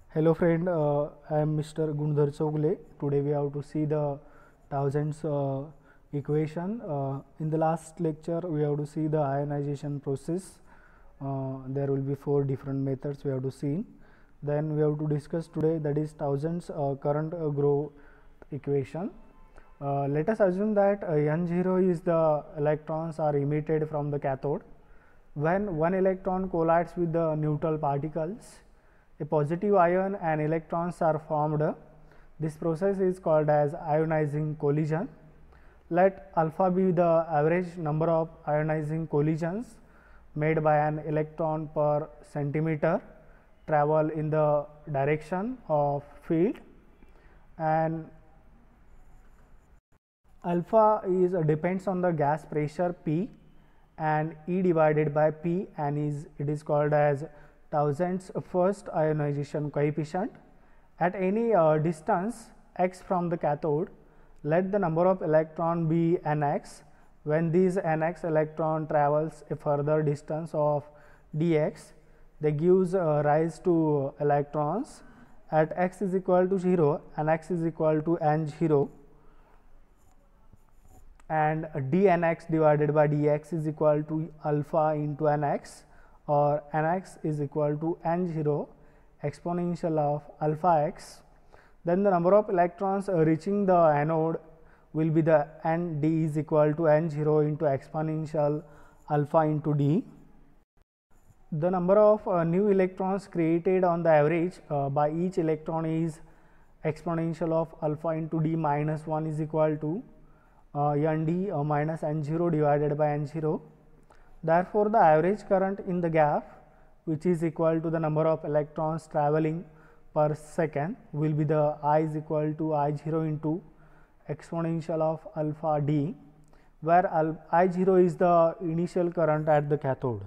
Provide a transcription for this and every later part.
Hello friend, I am Mr. Gundhar Chogle. Today we have to see the thousands equation. In the last lecture we have to see the ionization process. There will be 4 different methods we have to see. Then we have to discuss today, that is thousands current growth equation. Let us assume that N0 is the electrons are emitted from the cathode. When one electron collides with the neutral particles, a positive ion and electrons are formed. This process is called as ionizing collision. Let alpha be the average number of ionizing collisions made by an electron per centimeter travel in the direction of field, and alpha is depends on the gas pressure P and E divided by P, and it is called as thousandths first ionization coefficient. At any distance x from the cathode, let the number of electron be nx. When these nx electron travels a further distance of dx, they gives rise to electrons at x is equal to 0 and x is equal to n0, and dnx divided by dx is equal to alpha into nx, or nx is equal to n0 exponential of alpha x. Then the number of electrons reaching the anode will be the n d is equal to n0 into exponential alpha into d. The number of new electrons created on the average by each electron is exponential of alpha into d minus 1 is equal to n d minus n0 divided by n0. Therefore, the average current in the gap, which is equal to the number of electrons traveling per second, will be the I is equal to I0 into exponential of alpha d, where I0 is the initial current at the cathode.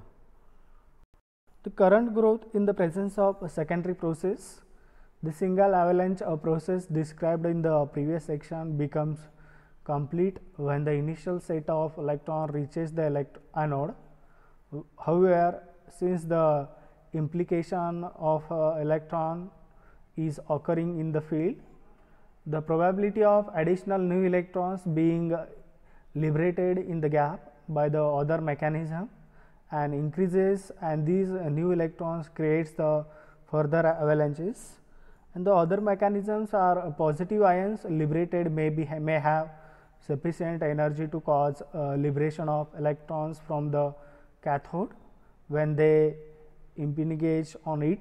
The current growth in the presence of a secondary process. The single avalanche process described in the previous section becomes complete when the initial set of electron reaches the anode. However, since the implication of electron is occurring in the field, the probability of additional new electrons being liberated in the gap by the other mechanism and increases, and these new electrons creates the further avalanches. And the other mechanisms are positive ions liberated may have sufficient energy to cause liberation of electrons from the cathode when they engage on it.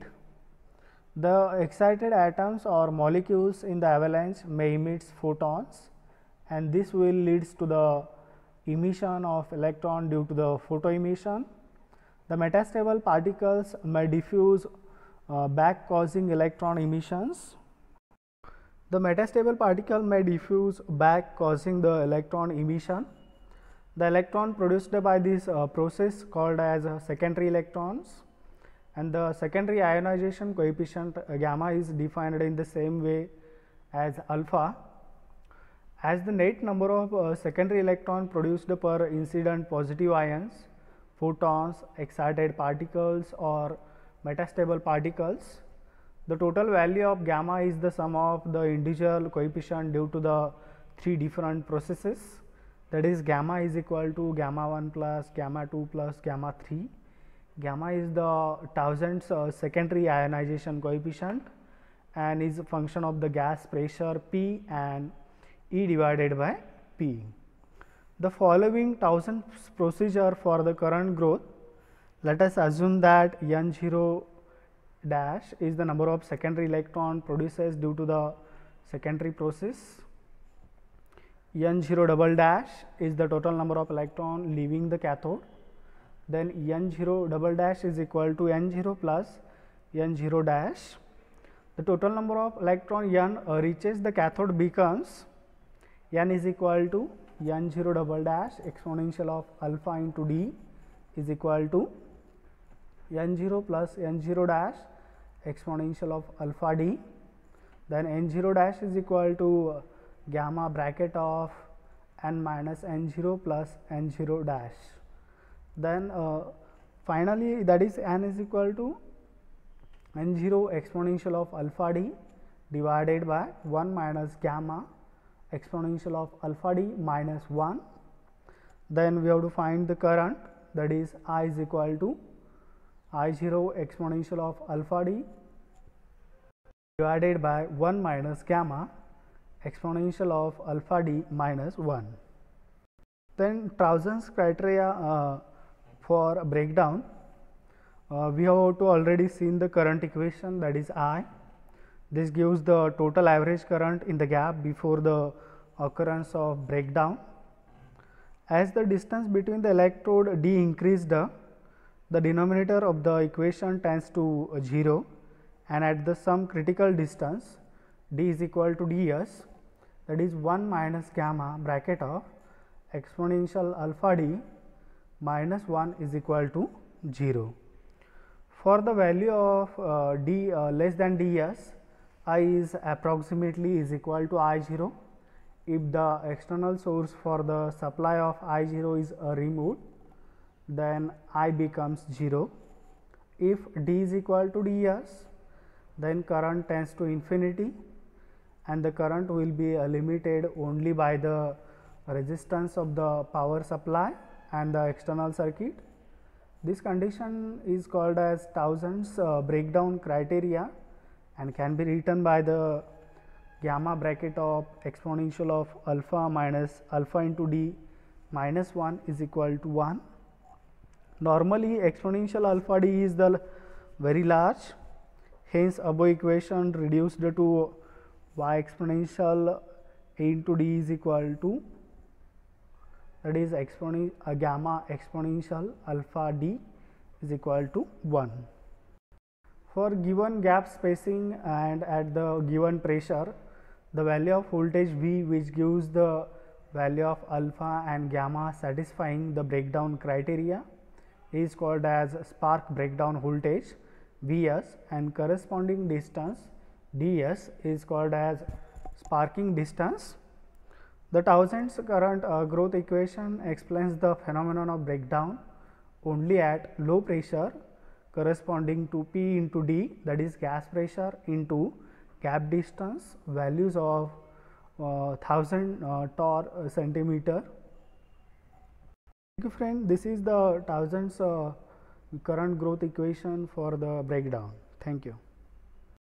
The excited atoms or molecules in the avalanche may emit photons, and this will leads to the emission of electron due to the photoemission. The metastable particles may diffuse back causing electron emissions. The metastable particle may diffuse back causing the electron emission. The electron produced by this process called as secondary electrons, and the secondary ionization coefficient gamma is defined in the same way as alpha, as the net number of secondary electron produced per incident positive ions, photons, excited particles or metastable particles. The total value of gamma is the sum of the individual coefficient due to the 3 different processes, that is gamma is equal to gamma 1 plus gamma 2 plus gamma 3. Gamma is the thousandths secondary ionization coefficient and is a function of the gas pressure P and E divided by P. The following thousandths procedure for the current growth. Let us assume that N0 dash is the number of secondary electron produces due to the secondary process. N0 double dash is the total number of electron leaving the cathode. Then N0 double dash is equal to N0 plus N0 dash. The total number of electron N reaches the cathode becomes N is equal to N0 double dash exponential of alpha into d is equal to N0 plus N0 dash exponential of alpha d. Then N0 dash is equal to gamma bracket of n minus N0 plus N0 dash. Then finally, that is n is equal to n0 exponential of alpha d divided by 1 minus gamma exponential of alpha d minus 1. Then we have to find the current, that is I is equal to I0 exponential of alpha d divided by 1 minus gamma exponential of alpha d minus 1. Then Thousand's criteria for breakdown, we have to already seen the current equation, that is I. This gives the total average current in the gap before the occurrence of breakdown. As the distance between the electrode d increased, the denominator of the equation tends to 0, and at the some critical distance d is equal to ds, that is 1 minus gamma bracket of exponential alpha d minus 1 is equal to 0. For the value of d less than ds, I is approximately is equal to I0. If the external source for the supply of I0 is removed, then I becomes 0. If d is equal to ds, then current tends to infinity, and the current will be limited only by the resistance of the power supply and the external circuit. This condition is called as Thousand's breakdown criteria and can be written by the gamma bracket of exponential of alpha minus alpha into d minus 1 is equal to 1. Normally exponential alpha d is the very large, hence above equation reduced to y exponential a into d is equal to, that is gamma exponential alpha d is equal to 1. For given gap spacing and at the given pressure, the value of voltage V, which gives the value of alpha and gamma satisfying the breakdown criteria, is called as spark breakdown voltage Vs, and corresponding distance ds is called as sparking distance. The Thousand's current growth equation explains the phenomenon of breakdown only at low pressure corresponding to P into D, that is gas pressure, into gap distance, values of 1000 torr centimeter. Thank you friend, this is the Thousand's current growth equation for the breakdown. Thank you.